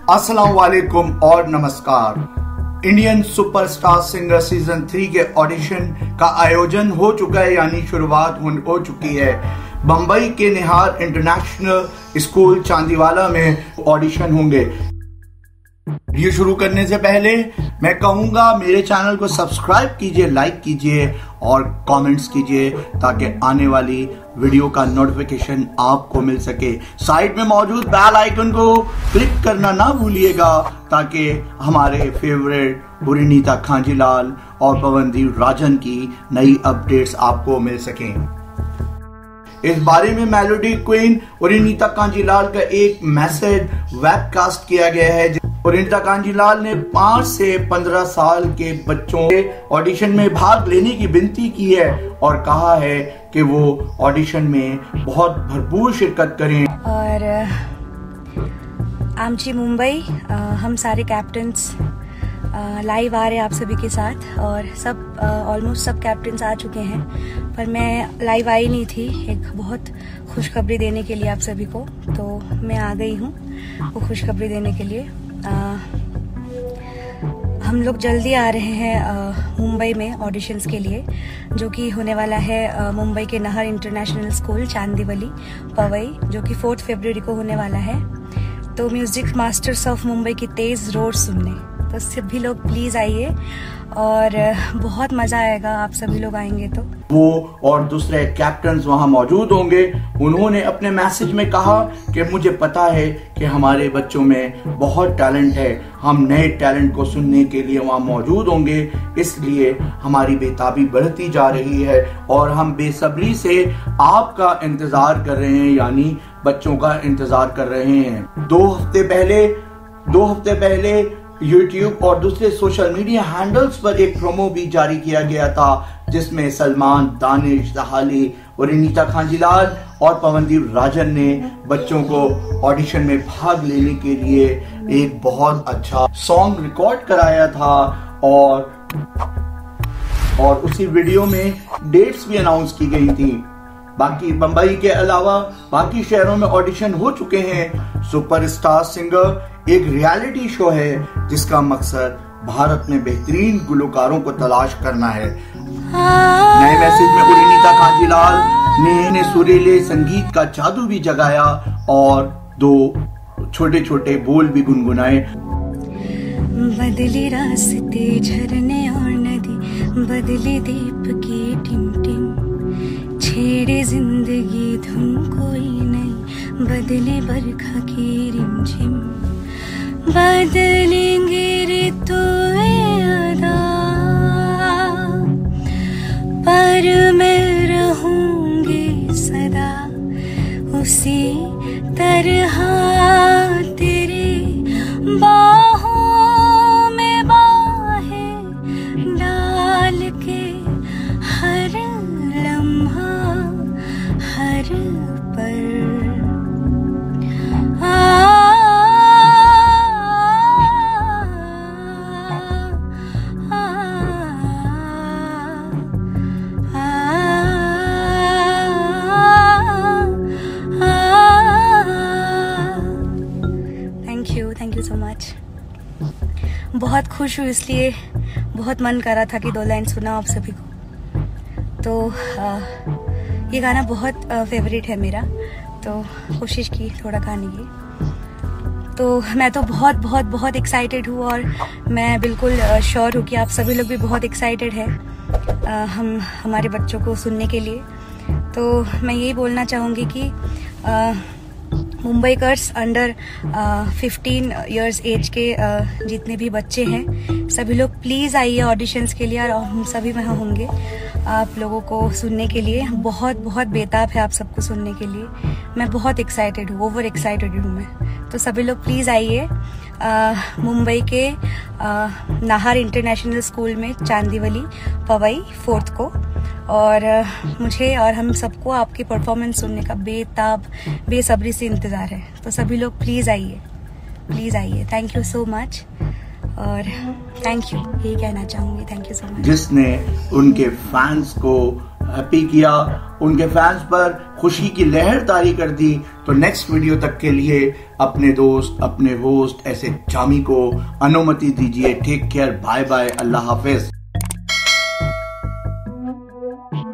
अस्सलाम वालेकुम और नमस्कार। इंडियन सुपरस्टार सिंगर सीजन 3 के ऑडिशन का आयोजन हो चुका है, यानी शुरुआत हो चुकी है। बम्बई के निहार इंटरनेशनल स्कूल चांदीवाला में ऑडिशन होंगे। वीडियो शुरू करने से पहले मैं कहूंगा मेरे चैनल को सब्सक्राइब कीजिए, लाइक कीजिए और कमेंट्स कीजिए ताकि आने वाली वीडियो का नोटिफिकेशन आपको मिल सके। साइड में मौजूद बेल आइकन को क्लिक करना ना भूलिएगा ताकि हमारे फेवरेट परिणीता कांजीलाल और पवनदीप राजन की नई अपडेट्स आपको मिल सकें। इस बारे में मेलोडी क्वीन परिणीता कांजीलाल का एक मैसेज वेबकास्ट किया गया है। परिणीता कांजीलाल ने 5 से 15 साल के बच्चों के ऑडिशन में भाग लेने की विनती की है और कहा है कि वो ऑडिशन में बहुत भरपूर शिरकत करें। और आमची मुंबई हम सारे कैप्टन्स लाइव आ रहे हैं आप सभी के साथ और सब ऑलमोस्ट सब कैप्टन्स आ चुके हैं, पर मैं लाइव आई नहीं थी एक बहुत खुशखबरी देने के लिए आप सभी को, तो मैं आ गई हूँ वो खुशखबरी देने के लिए। हम लोग जल्दी आ रहे हैं मुंबई में ऑडिशंस के लिए, जो कि होने वाला है मुंबई के नाहर इंटरनेशनल स्कूल चांदीवली पवई, जो कि 4 फरवरी को होने वाला है। तो म्यूजिक मास्टर्स ऑफ मुंबई की तेज रोड सुनने, तो सभी लोग प्लीज आइए और बहुत मजा आएगा, आप सभी लोग आएंगे तो। वो और दूसरे कैप्टन्स वहां मौजूद होंगे। उन्होंने अपने मैसेज में कहा कि मुझे पता है कि हमारे बच्चों में बहुत टैलेंट है, हम नए टैलेंट को सुनने के लिए वहां मौजूद होंगे, इसलिए हमारी बेताबी बढ़ती जा रही है और हम बेसब्री से आपका इंतजार कर रहे हैं, यानी बच्चों का इंतजार कर रहे हैं। 2 हफ्ते पहले YouTube और दूसरे सोशल मीडिया हैंडल्स पर एक प्रोमो भी जारी किया गया था, जिसमें सलमान, दानिश दहाली, परिणीता कांजीलाल और पवनदीप राजन ने बच्चों को ऑडिशन में भाग लेने के लिए एक बहुत अच्छा सॉन्ग रिकॉर्ड कराया था और उसी वीडियो में डेट्स भी अनाउंस की गई थी। बाकी बंबई के अलावा बाकी शहरों में ऑडिशन हो चुके हैं। सुपरस्टार सिंगर एक रियलिटी शो है जिसका मकसद भारत में बेहतरीन गुलकारों को तलाश करना है। नए मैसेज में परिणीता कांजीलाल ने सुरीले संगीत का जादू भी जगाया और 2 छोटे छोटे बोल भी गुनगुनाए। बदली रास्ते झरने और नदी, बदली दीप की टिम टिम, छेड़े जिंदगी धुन कोई नहीं, बदले बरखा की रिमझिम, बदलेंगे ऋतुएं अदा, पर मैं रहूंगी सदा उसी तरह तेरी बाहों में बाहें डाल के, हर लम्हा हर पल थैंक यू सो मच। बहुत खुश हूँ, इसलिए बहुत मन कर रहा था कि 2 लाइन सुना आप सभी को। तो ये गाना बहुत फेवरेट है मेरा, तो कोशिश की थोड़ा गाने की। तो मैं तो बहुत बहुत बहुत एक्साइटेड हूँ और मैं बिल्कुल श्योर हूँ कि आप सभी लोग भी बहुत एक्साइटेड हैं हमारे बच्चों को सुनने के लिए। तो मैं यही बोलना चाहूँगी कि मुंबईकर्स अंडर 15 इयर्स एज के जितने भी बच्चे हैं, सभी लोग प्लीज़ आइए ऑडिशंस के लिए और हम सभी वहाँ होंगे आप लोगों को सुनने के लिए। बहुत बहुत बेताब है आप सबको सुनने के लिए। मैं बहुत एक्साइटेड हूँ, ओवर एक्साइटेड हूँ मैं। तो सभी लोग प्लीज़ आइए मुंबई के नाहर इंटरनेशनल स्कूल में चांदीवली पवई 4 को, और मुझे और हम सबको आपकी परफॉर्मेंस सुनने का बेसब्री से इंतज़ार है। तो सभी लोग प्लीज़ आइए। थैंक यू सो मच और थैंक यू, यही कहना चाहूँगी। Thank you so much. जिसने उनके फैंस को हैप्पी किया, उनके फैंस पर खुशी की लहर तारी कर दी। तो नेक्स्ट वीडियो तक के लिए अपने दोस्त, अपने होस्ट ऐसे जामी को अनुमति दीजिए। टेक केयर, बाय बाय, अल्लाह हाफिज।